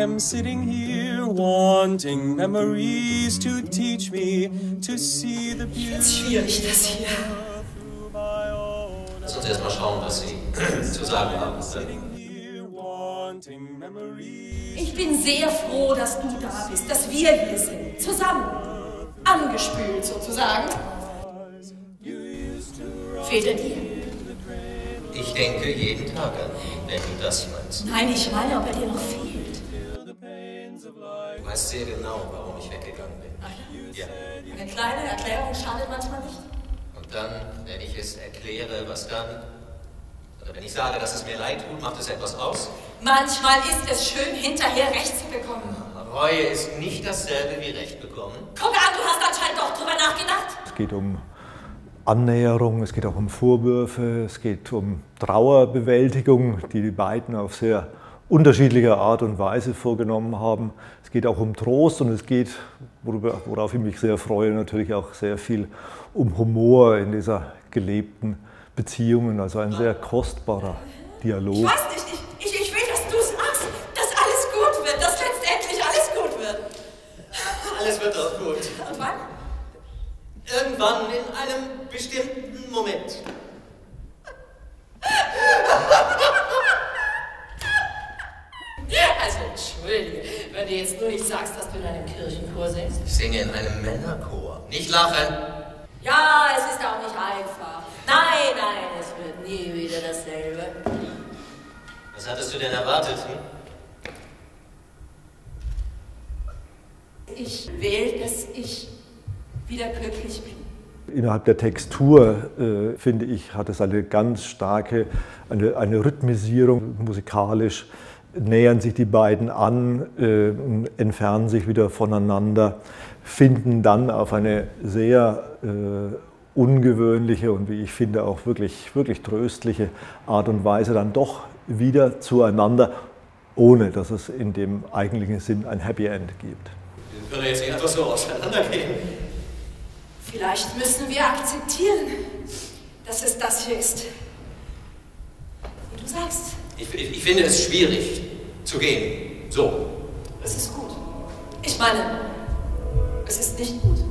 am sitting here wanting memories to teach me to see the beauty. Jetzt schwierig, das hier. Lass uns erst mal schauen, was Sie zu sagen haben. Ich bin sehr froh, dass du da bist, dass wir hier sind. Zusammen. Angespült sozusagen. Fehlt er dir? Ich denke jeden Tag an ihn, wenn du das meinst. Nein, ich meine, ob er dir noch fehlt. Du weißt sehr genau, warum ich weggegangen bin. Ach ja? Ja. Eine kleine Erklärung schadet manchmal nicht. Und dann, wenn ich es erkläre, was dann? Oder wenn ich sage, dass es mir leid tut, macht es etwas aus? Manchmal ist es schön, hinterher Recht zu bekommen. Reue ist nicht dasselbe wie Recht bekommen. Guck an, du hast anscheinend doch drüber nachgedacht. Es geht um Annäherung, es geht auch um Vorwürfe, es geht um Trauerbewältigung, die die beiden auf sehr unterschiedliche Art und Weise vorgenommen haben. Es geht auch um Trost und es geht, worauf ich mich sehr freue, natürlich auch sehr viel um Humor in dieser gelebten Beziehung. Also ein sehr kostbarer Dialog. Ich weiß nicht, ich will, dass du sagst, dass alles gut wird, dass letztendlich alles gut wird. Alles wird auch gut. Und wann? Irgendwann in einem bestimmten Moment. Also entschuldige, wenn du jetzt nur nicht sagst, dass du in einem Kirchenchor singst. Ich singe in einem Männerchor. Nicht lachen. Ja, es ist auch nicht einfach. Nein, es wird nie wieder dasselbe. Was hattest du denn erwartet, hm? Ich will, dass ich wieder glücklich bin. Innerhalb der Textur, finde ich, hat es eine ganz starke eine Rhythmisierung. Musikalisch nähern sich die beiden an, entfernen sich wieder voneinander, finden dann auf eine sehr ungewöhnliche und wie ich finde auch wirklich tröstliche Art und Weise dann doch wieder zueinander, ohne dass es in dem eigentlichen Sinn ein Happy End gibt. Wir können jetzt nicht einfach so auseinandergehen. Vielleicht müssen wir akzeptieren, dass es das hier ist. Wie du sagst. Ich finde es schwierig zu gehen. So. Es ist gut. Ich meine, es ist nicht gut.